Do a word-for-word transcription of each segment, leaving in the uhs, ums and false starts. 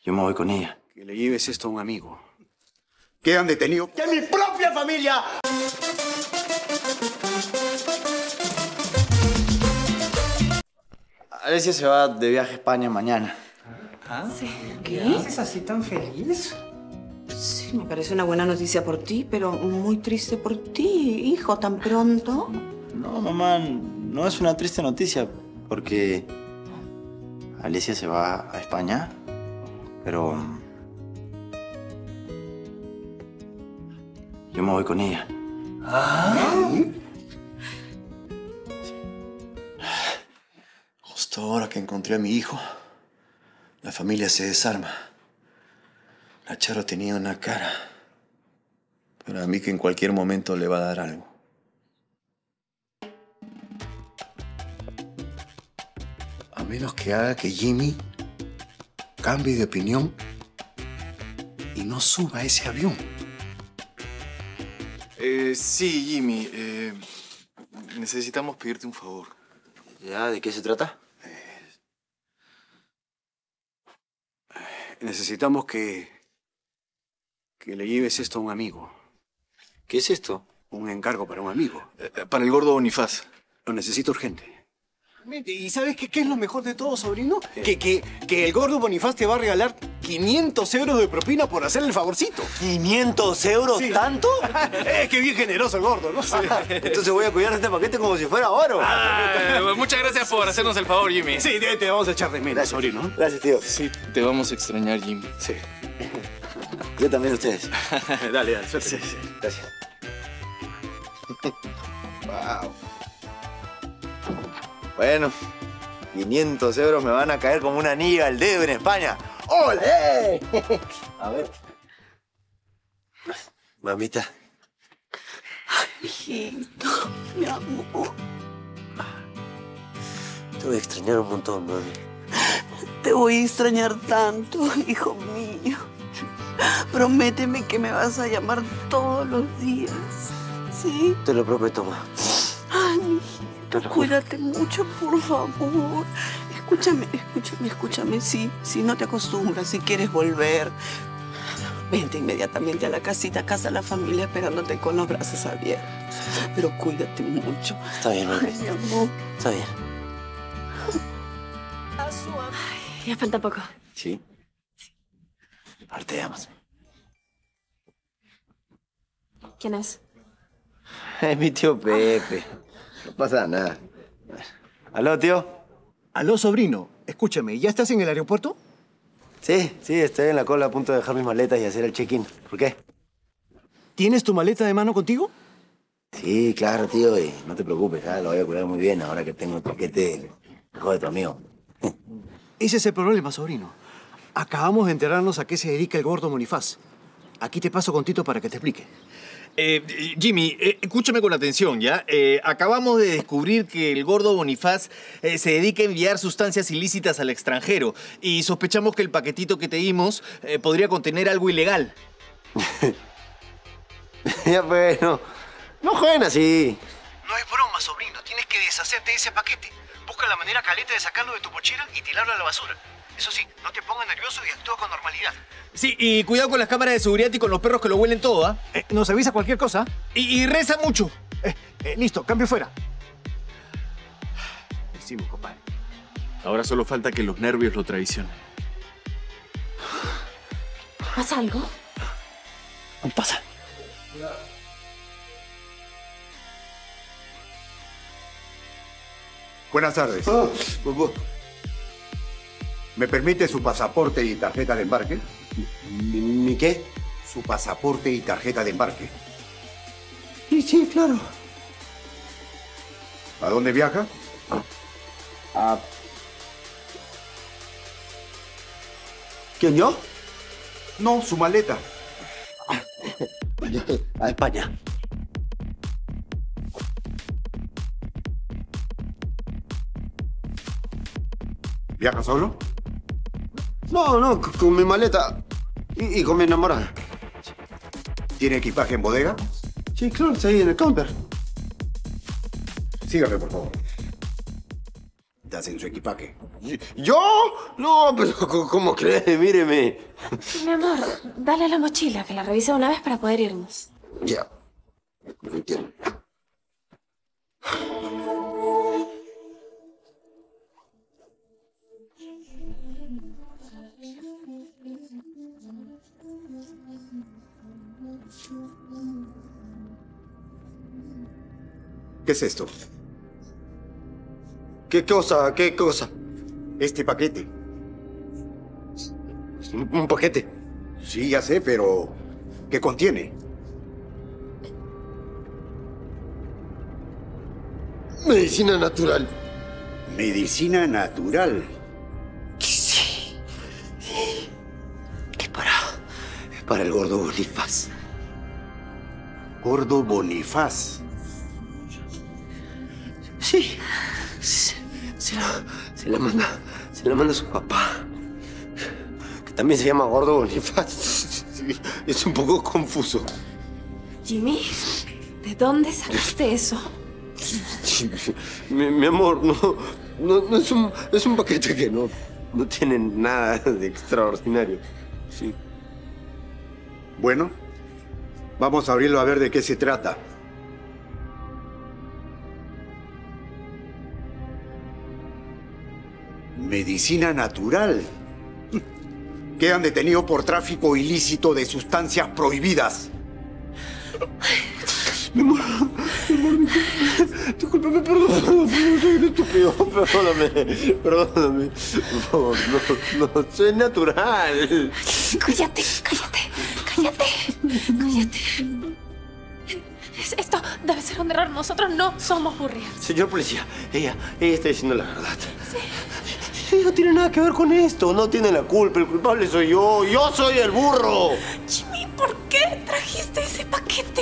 Yo me voy con ella. Que le lleves esto a un amigo. Quedan detenidos. ¡Que mi propia familia! Alesia se va de viaje a España mañana. ¿Ah? Sí. ¿Qué haces así tan feliz? Sí, me parece una buena noticia por ti, pero muy triste por ti, hijo, tan pronto. No, mamá, no es una triste noticia, porque Alesia se va a España, pero yo me voy con ella. ¿Ah? Justo ahora que encontré a mi hijo, la familia se desarma. La Charo tenía una cara, pero a mí que en cualquier momento le va a dar algo. A menos que haga que Jimmy cambie de opinión y no suba a ese avión. Eh, sí, Jimmy. Eh, necesitamos pedirte un favor. ¿Ya? ¿De qué se trata? Necesitamos que... que le lleves esto a un amigo. ¿Qué es esto? Un encargo para un amigo. Eh, para el gordo Bonifaz. Lo necesito urgente. ¿Y sabes qué, qué es lo mejor de todo, sobrino? Que, que, que el gordo Bonifaz te va a regalar quinientos euros de propina por hacerle el favorcito. ¿quinientos euros? Sí. ¿Tanto? Es que bien generoso el gordo, ¿no? Sí. Entonces voy a cuidar este paquete como si fuera oro. Ah, muchas gracias por hacernos el favor, Jimmy. Sí, te, te vamos a echar de menos, sobrino. Gracias, tío. Sí, te vamos a extrañar, Jimmy. Sí. Yo también a ustedes. Dale, dale, suerte. Sí, sí. Gracias. Wow. Bueno, quinientos euros me van a caer como una anilla al dedo en España. ¡Olé! A ver. Mamita. Hijito, mi amor. Te voy a extrañar un montón, mami. Te voy a extrañar tanto, hijo mío. Prométeme que me vas a llamar todos los días, ¿sí? Te lo prometo, ma. Ay, mi hijito, cuídate mucho, por favor. Escúchame, escúchame, escúchame. Sí, sí, no te acostumbras, si quieres volver. Vente inmediatamente a la casita, a casa de la familia, esperándote con los brazos abiertos. Pero cuídate mucho. Está bien, mami. Ay, mi amor. Está bien. Ay, ya falta poco. ¿Sí? Ahora te llamas. ¿Quién es? Es mi tío Pepe. No pasa nada. ¿Aló, tío? Aló, sobrino. Escúchame, ¿ya estás en el aeropuerto? Sí, sí, estoy en la cola a punto de dejar mis maletas y hacer el check-in. ¿Por qué? ¿Tienes tu maleta de mano contigo? Sí, claro, tío. Y no te preocupes, ¿ah? Lo voy a cuidar muy bien ahora que tengo el paquete hijo de tu amigo. Ese es el problema, sobrino. Acabamos de enterarnos a qué se dedica el gordo Bonifaz. Aquí te paso con Tito para que te explique. Eh, Jimmy, eh, escúchame con atención, ¿ya? Eh, acabamos de descubrir que el gordo Bonifaz eh, se dedica a enviar sustancias ilícitas al extranjero y sospechamos que el paquetito que te dimos eh, podría contener algo ilegal. Ya, bueno. No jueguen así. No es broma, sobrino. Tienes que deshacerte de ese paquete. Busca la manera caleta de sacarlo de tu mochila y tirarlo a la basura. Eso sí, no te pongas nervioso y actúa con normalidad. Sí, y cuidado con las cámaras de seguridad y con los perros que lo huelen todo, ¿ah? Eh, nos avisa cualquier cosa. Y, y reza mucho. Eh, eh, listo, cambio fuera. Decimos, compadre. Ahora solo falta que los nervios lo traicionen. ¿Pasa algo? ¿Qué pasa? Buenas tardes. Oh, oh, ¿Me permite su pasaporte y tarjeta de embarque? ¿Mi, mi qué? Su pasaporte y tarjeta de embarque. Sí, sí, claro. ¿A dónde viaja? Ah. ¿Quién, yo? No, su maleta. A España. ¿Viaja solo? No, no, con, con mi maleta y, y con mi enamorada. ¿Tiene equipaje en bodega? Sí, claro, está ahí en el counter. Sígame, por favor. estás en su equipaje. ¿Yo? No, pero ¿cómo crees? Míreme. Mi amor, dale la mochila, que la revise una vez para poder irnos. Ya. Lo entiendo. ¿Qué es esto? ¿Qué cosa? ¿Qué cosa? Este paquete. ¿Un, un paquete? Sí, ya sé, pero ¿qué contiene? Medicina natural. Medicina natural. Sí. Sí. Es para... es para el gordo Bonifaz. Gordo Bonifaz. Sí. Se, se, la, se la manda... se la manda su papá. Que también se llama Gordo Bonifaz. Sí, es un poco confuso. Jimmy, ¿de dónde sacaste eso? Mi, mi amor, no, no, no es un, es un paquete que no, no tiene nada de extraordinario. Sí. Bueno, vamos a abrirlo a ver de qué se trata. Medicina natural. Quedan detenidos por tráfico ilícito de sustancias prohibidas. Mi amor, mi amor, discúlpame, perdóname, soy un estúpido, perdóname, perdóname, por favor, no, no, soy natural. Cállate, cállate, cállate, cállate. Esto debe ser un error, nosotros no somos burrias. Señor policía, ella, ella está diciendo la verdad. Sí. Ella no tiene nada que ver con esto, no tiene la culpa, el culpable soy yo, yo soy el burro. Jimmy, ¿por qué trajiste ese paquete?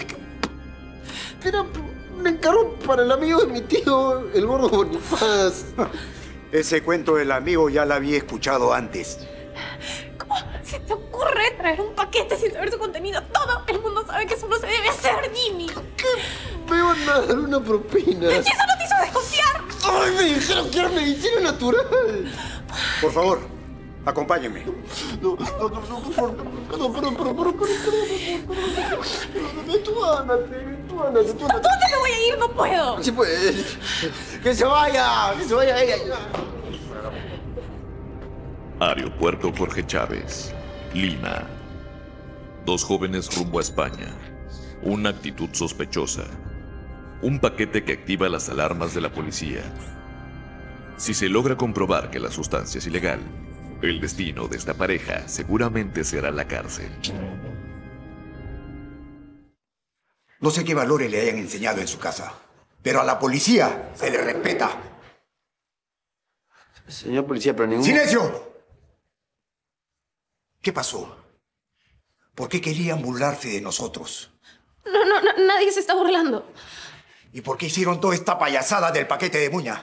Era un encargo para el amigo de mi tío, el gordo Bonifaz. Ese cuento del amigo ya lo había escuchado antes. ¿Cómo se te ocurre traer un paquete sin saber su contenido? Todo el mundo sabe que eso no se debe hacer, Jimmy. ¿Qué? Me van a dar una propina. ¿Y eso no te hizo desconfiar? ¡Ay, me dijeron que era medicina natural! Por favor, acompáñenme. No, no, no, no, por favor. Perdón, perdón, perdón, perdón, perdón, perdón. Tú ándate, tú ándate, tú ándate. ¿Dónde me voy a ir? No puedo. Sí, pues. ¡Que se vaya! ¡Que se vaya ella! Aeropuerto Jorge Chávez, Lima. Dos jóvenes rumbo a España. Una actitud sospechosa. Un paquete que activa las alarmas de la policía. Si se logra comprobar que la sustancia es ilegal, el destino de esta pareja seguramente será la cárcel. No sé qué valores le hayan enseñado en su casa, pero a la policía se le respeta. Señor policía, pero ningún... ¡Silencio! ¿Qué pasó? ¿Por qué querían burlarse de nosotros? No, no, no, nadie se está burlando. ¿Y por qué hicieron toda esta payasada del paquete de Muña?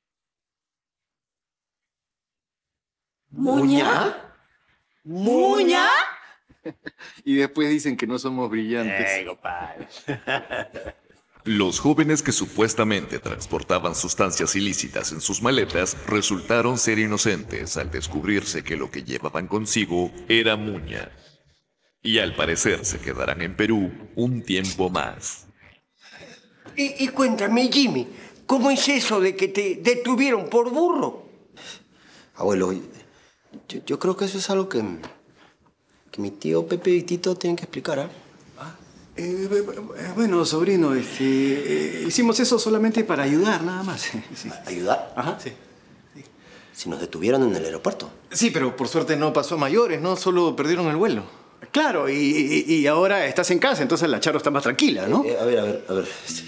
¿Muña? ¿Muña? Y después dicen que no somos brillantes. Eh, compadre. Los jóvenes que supuestamente transportaban sustancias ilícitas en sus maletas resultaron ser inocentes al descubrirse que lo que llevaban consigo era muña. Y al parecer se quedarán en Perú un tiempo más. Y, y cuéntame, Jimmy, ¿cómo es eso de que te detuvieron por burro? Abuelo, yo, yo creo que eso es algo que, que mi tío Pepe y Tito tienen que explicar, ¿eh? Eh, bueno, sobrino, este, eh, hicimos eso solamente para ayudar, nada más. Sí. ¿Ayudar? Ajá, sí. Si nos detuvieron en el aeropuerto. Sí, pero por suerte no pasó a mayores, ¿no? Solo perdieron el vuelo. Claro, y, y, y ahora estás en casa, entonces la Charo está más tranquila, ¿no? Eh, eh, a ver, a ver, a ver.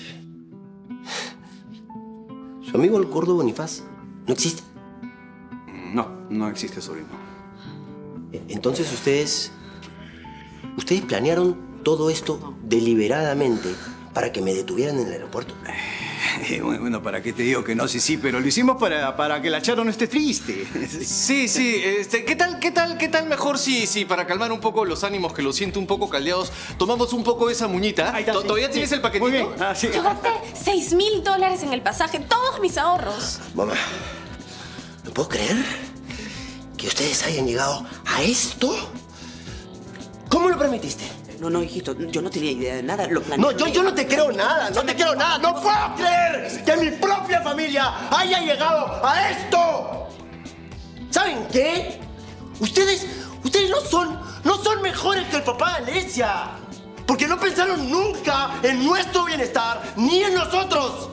¿Su amigo el gordo Bonifaz no existe? No, no existe, sobrino. Entonces ustedes... ¿Ustedes planearon todo esto deliberadamente para que me detuvieran en el aeropuerto? Eh, bueno, ¿para qué te digo que no? Sí, sí, pero lo hicimos para, para que la Charo no esté triste. Sí, sí. Este, ¿qué tal, qué tal, qué tal mejor si, si para calmar un poco los ánimos que los siento un poco caldeados, tomamos un poco de esa muñita? Ahí está, sí, ¿Todavía sí. tienes el paquetito? Muy bien. Ah, sí. Yo gasté seis mil dólares en el pasaje, todos mis ahorros. Mamá, no puedo creer que ustedes hayan llegado a esto. ¿Cómo lo permitiste? No, no, hijito, yo no tenía idea de nada. Lo planeé. No, yo, yo no te creo nada, no te creo nada. No puedo creer que mi propia familia haya llegado a esto. ¿Saben qué? Ustedes, ustedes no son, no son mejores que el papá de Alesia. Porque no pensaron nunca en nuestro bienestar, ni en nosotros.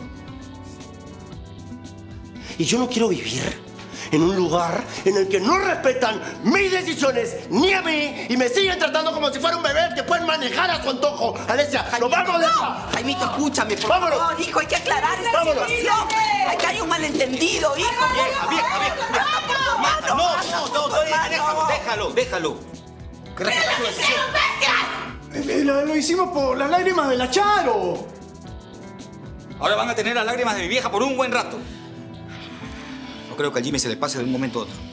Y yo no quiero vivir en un lugar en el que no respetan mis decisiones ni a mí y me siguen tratando como si fuera un bebé que pueden manejar a su antojo. Alesia, nos vamos de acá. Jaimito, escúchame, por Vámonos. favor, hijo, hay que aclarar esta Vámonos. situación. Hay que hay un malentendido, hijo. Vieja, vieja, vieja. No, no, no, no, déjalo, déjalo, déjalo. Eh, Lo, lo hicimos por las lágrimas de la Charo. Ahora van a tener las lágrimas de mi vieja por un buen rato. No creo que al Jimmy se le pase de un momento a otro.